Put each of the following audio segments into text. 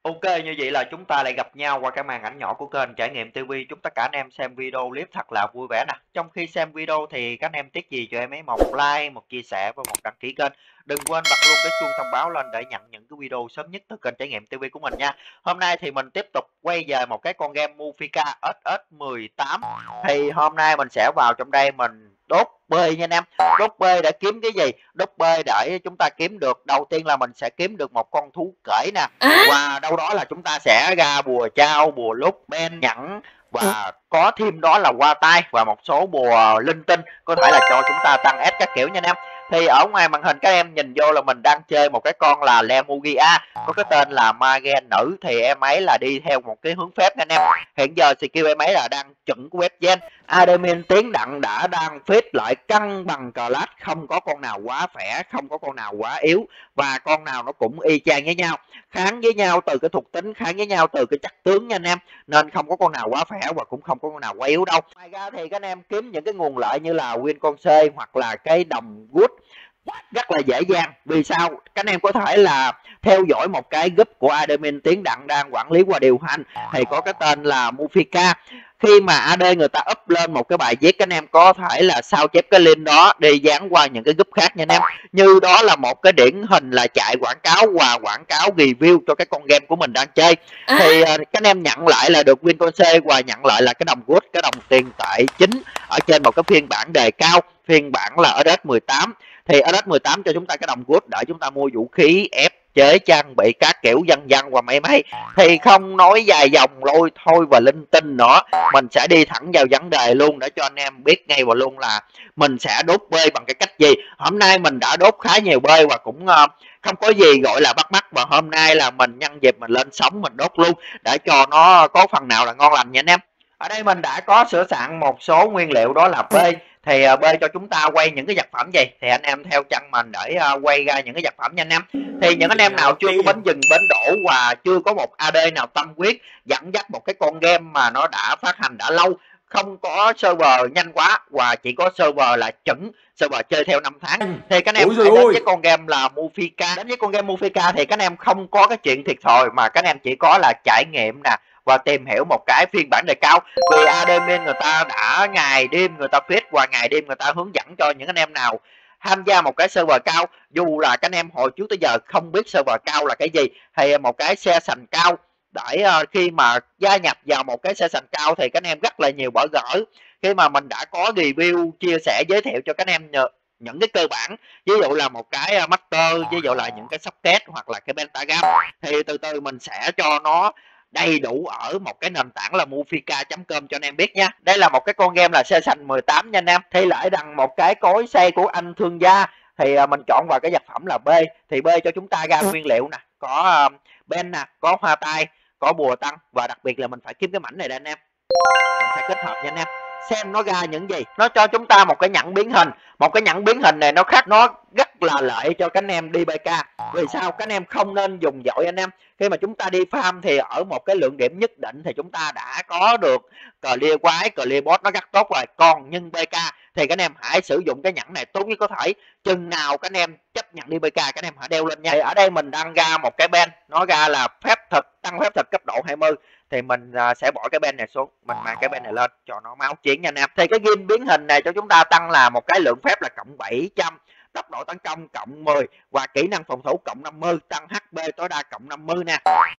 Ok, như vậy là chúng ta lại gặp nhau qua cái màn ảnh nhỏ của kênh Trải nghiệm TV. Chúc tất cả anh em xem video clip thật là vui vẻ nè. Trong khi xem video thì các anh em tiếc gì cho em ấy một like, một chia sẻ và một đăng ký kênh. Đừng quên bật luôn cái chuông thông báo lên để nhận những cái video sớm nhất từ kênh Trải nghiệm TV của mình nha. Hôm nay thì mình tiếp tục quay về một cái con game Mufika SS18. Thì hôm nay mình sẽ vào trong đây mình đốt bơi nha anh em. Đốt bơi để kiếm cái gì? Đốt bơi để chúng ta kiếm được, đầu tiên là mình sẽ kiếm được một con thú kể nè, và đâu đó là chúng ta sẽ ra bùa trao, bùa lúc, ben nhẫn, và có thêm đó là qua tay và một số bùa linh tinh có thể là cho chúng ta tăng S các kiểu nha anh em. Thì ở ngoài màn hình các em nhìn vô là mình đang chơi một cái con là Lemuria, có cái tên là Magen nữ. Thì em ấy là đi theo một cái hướng phép nha anh em. Hiện giờ skill em ấy là đang chuẩn của web gen. Admin tiếng đặng đã đang fit lại cân bằng class, không có con nào quá khỏe, không có con nào quá yếu, và con nào nó cũng y chang với nhau, kháng với nhau từ cái thuộc tính, kháng với nhau từ cái chất tướng nha anh em, nên không có con nào quá khỏe và cũng không có con nào quá yếu đâu. Ngoài ra thì các anh em kiếm những cái nguồn lợi như là win con C hoặc là cái đồng good rất là dễ dàng. Vì sao? Các anh em có thể là theo dõi một cái group của admin tiếng đặng đang quản lý và điều hành, thì có cái tên là Mufika. Khi mà AD người ta up lên một cái bài viết, các anh em có thể là sao chép cái link đó đi dán qua những cái group khác nha anh em. Như đó là một cái điển hình là chạy quảng cáo và quảng cáo review cho cái con game của mình đang chơi. Thì các anh em nhận lại là được win con C và nhận lại là cái đồng good, cái đồng tiền tệ chính ở trên một cái phiên bản đề cao, phiên bản là SS18. Thì SS18 cho chúng ta cái đồng good để chúng ta mua vũ khí, ép chế, trang bị các kiểu dân dân và mấy mấy. Thì không nói dài dòng lôi thôi và linh tinh nữa, mình sẽ đi thẳng vào vấn đề luôn để cho anh em biết ngay và luôn là mình sẽ đốt bơi bằng cái cách gì. Hôm nay mình đã đốt khá nhiều bơi và cũng không có gì gọi là bắt mắt, và hôm nay là mình nhân dịp mình lên sóng mình đốt luôn để cho nó có phần nào là ngon lành nha anh em. Ở đây mình đã có sửa sẵn một số nguyên liệu, đó là bê. Thì bê cho chúng ta quay những cái vật phẩm gì thì anh em theo chân mình để quay ra những cái vật phẩm nha anh em. Thì những anh em nào chưa có bến dừng bến đổ và chưa có một AD nào tâm huyết dẫn dắt một cái con game mà nó đã phát hành đã lâu, không có server nhanh quá và chỉ có server là chuẩn, server chơi theo 5 tháng, thì các anh em hãy đến với con game là Mufika. Đến với con game Mufika thì các anh em không có cái chuyện thiệt thòi, mà các anh em chỉ có là trải nghiệm nè và tìm hiểu một cái phiên bản đề cao. Vì admin người ta đã ngày đêm người ta viết và ngày đêm người ta hướng dẫn cho những anh em nào tham gia một cái server cao, dù là các anh em hồi trước tới giờ không biết server cao là cái gì, thì một cái xe sành cao để khi mà gia nhập vào một cái xe sành cao thì các anh em rất là nhiều bỡ ngỡ khi mà mình đã có review chia sẻ giới thiệu cho các anh em những cái cơ bản, ví dụ là một cái master, ví dụ là những cái socket hoặc là cái pentagram. Thì từ từ mình sẽ cho nó đầy đủ ở một cái nền tảng là mufika.com cho anh em biết nha. Đây là một cái con game là xe xanh 18 nha anh em. Thì lại đằng một cái cối xây của anh thương gia, thì mình chọn vào cái vật phẩm là B. Thì B cho chúng ta ra nguyên liệu nè, có ben nè, có hoa tai, có bùa tăng, và đặc biệt là mình phải kiếm cái mảnh này đây anh em. Mình sẽ kết hợp nha anh em, xem nó ra những gì. Nó cho chúng ta một cái nhẫn biến hình. Một cái nhẫn biến hình này nó khác, nó rất là lợi cho các anh em đi BK. Vì sao? Các anh em không nên dùng dội anh em. Khi mà chúng ta đi farm thì ở một cái lượng điểm nhất định thì chúng ta đã có được clear quái, clear boss nó rất tốt rồi. Còn nhưng BK thì các anh em hãy sử dụng cái nhẫn này tốt nhất có thể. Chừng nào các anh em chấp nhận đi BK các anh em hãy đeo lên nha. Thì ở đây mình đang ra một cái ben, nó ra là phép thực, tăng phép thực cấp độ 20. Thì mình sẽ bỏ cái ben này xuống, mình mang cái ben này lên cho nó máu chiến nha anh em. Thì cái game biến hình này cho chúng ta tăng là một cái lượng phép là cộng 700, tốc độ tấn công cộng 10 và kỹ năng phòng thủ cộng 50, tăng HP tối đa cộng 50 nè.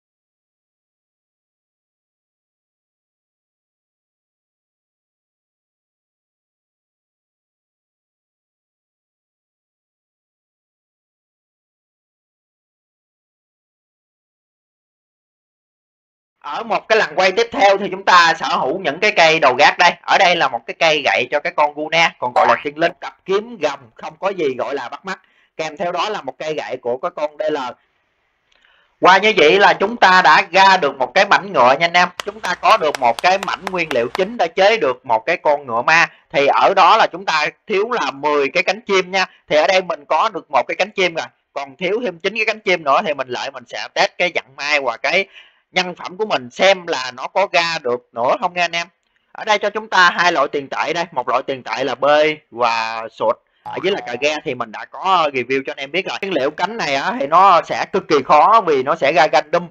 Ở một cái lần quay tiếp theo thì chúng ta sở hữu những cái cây đầu gác đây. Ở đây là một cái cây gậy cho cái con Guna, còn gọi là tiên linh, cặp kiếm gầm, không có gì gọi là bắt mắt. Kèm theo đó là một cây gậy của cái con DL. Qua như vậy là chúng ta đã ra được một cái mảnh ngựa nha anh em. Chúng ta có được một cái mảnh nguyên liệu chính để chế được một cái con ngựa ma. Thì ở đó là chúng ta thiếu là 10 cái cánh chim nha. Thì ở đây mình có được một cái cánh chim rồi, còn thiếu thêm 9 cái cánh chim nữa. Thì mình sẽ test cái vận may và cái nhân phẩm của mình xem là nó có ra được nữa không nha anh em. Ở đây cho chúng ta hai loại tiền tệ đây, một loại tiền tệ là B và sụt. Ở dưới là cà ga thì mình đã có review cho anh em biết rồi. Nguyên liệu cánh này á thì nó sẽ cực kỳ khó vì nó sẽ ra random.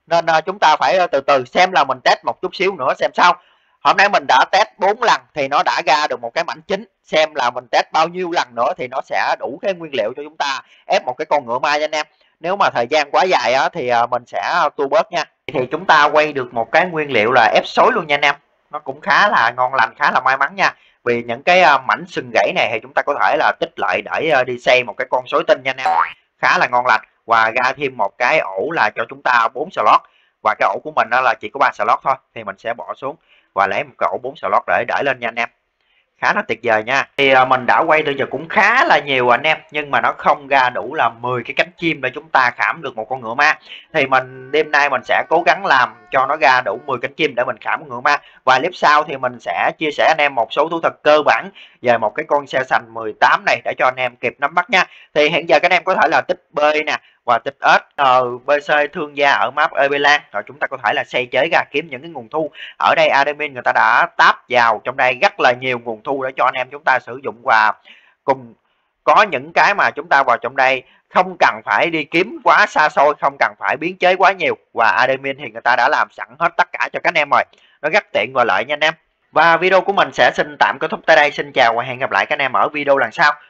nên chúng ta phải từ từ xem, là mình test một chút xíu nữa xem sao. Hôm nay mình đã test 4 lần thì nó đã ra được một cái mảnh chính, xem là mình test bao nhiêu lần nữa thì nó sẽ đủ cái nguyên liệu cho chúng ta ép một cái con ngựa mai nha anh em. Nếu mà thời gian quá dài á thì mình sẽ tua bớt nha. Thì chúng ta quay được một cái nguyên liệu là ép xối luôn nha anh em, nó cũng khá là ngon lành, khá là may mắn nha. Vì những cái mảnh sừng gãy này thì chúng ta có thể là tích lại để đi xây một cái con xối tinh nha anh em, khá là ngon lành. Và ra thêm một cái ổ là cho chúng ta 4 slot, và cái ổ của mình đó là chỉ có 3 slot thôi, thì mình sẽ bỏ xuống và lấy một cái ổ 4 slot để đẩy lên nha anh em, khá là tuyệt vời nha. Thì mình đã quay từ giờ cũng khá là nhiều anh em, nhưng mà nó không ra đủ là 10 cái cánh chim để chúng ta khảm được một con ngựa ma. Thì đêm nay mình sẽ cố gắng làm cho nó ra đủ 10 cánh chim để mình khảm con ngựa ma. Và clip sau thì mình sẽ chia sẻ anh em một số thủ thuật cơ bản về một cái con xe xanh 18 này để cho anh em kịp nắm bắt nha. Thì hiện giờ các anh em có thể là tích B nè, và tích S, BC thương gia ở map Ebelan, rồi chúng ta có thể là xây chế ra kiếm những cái nguồn thu. Ở đây admin người ta đã tap vào trong đây rất là nhiều nguồn thu để cho anh em chúng ta sử dụng, và cùng có những cái mà chúng ta vào trong đây không cần phải đi kiếm quá xa xôi, không cần phải biến chế quá nhiều, và admin thì người ta đã làm sẵn hết tất cả cho các anh em rồi, nó rất tiện và lợi nha anh em. Và video của mình sẽ xin tạm kết thúc tại đây. Xin chào và hẹn gặp lại các anh em ở video lần sau.